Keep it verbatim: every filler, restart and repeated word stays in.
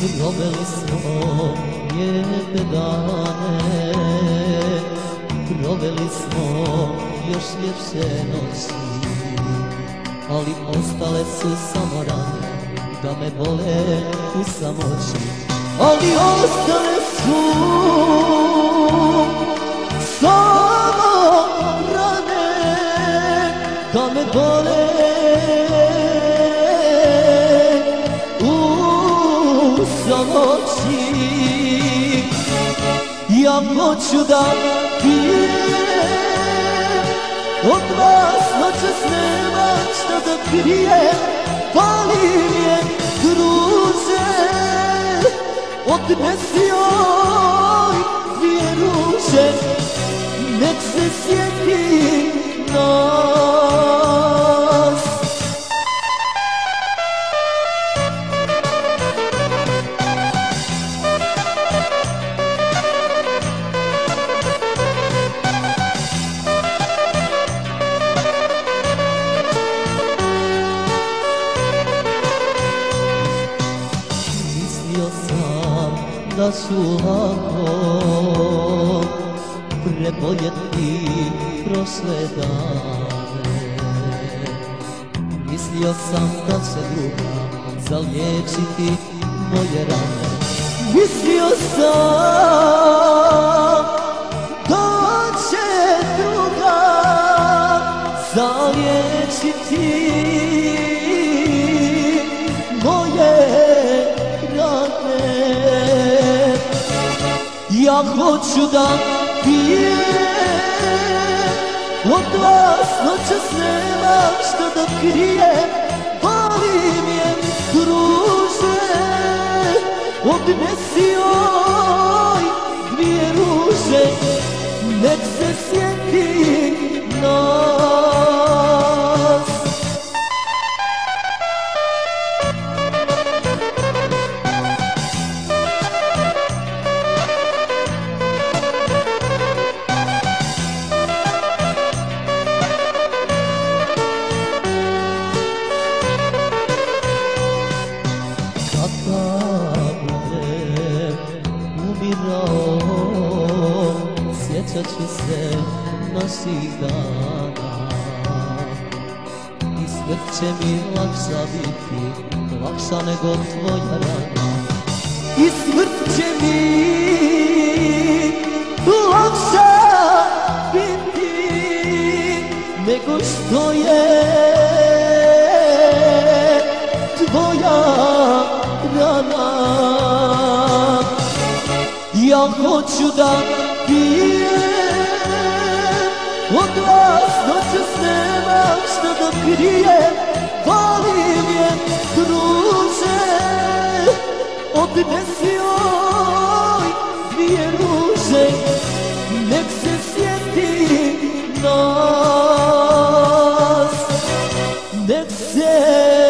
Proveli smo lijepe dane, proveli smo još ljepše noći, ali ostale su samo rane da me bole u samoći. Ali ostale su samo rane da me bole samoći. Ja hoću da pijem, od vas noćas nemam šta da krijem. Palim je druže, odnesi joj dvije ruže, nek se sjeti nas. Da ću lako preboljeti prošle dane. Mislio sam da će druga zaliječiti moje rane. Mislio sam da će druga zaliječiti moje rane. Ja hoću da pijem, od vas noćas nemam šta da krijem. Palim je druže, odnesi joj dvije ruže, nek se sjeti nas. Sjećat ću se naših dana i smrt će mi lakša biti, lakša nego tvoja rana. I smrt će mi lakša biti nego što je tvoja rana. Ja hoću da pijem, od vas noćas nemam šta da krijem. Palim je druže, odnesi joj dvije ruže, nek se sjeti nas, nek se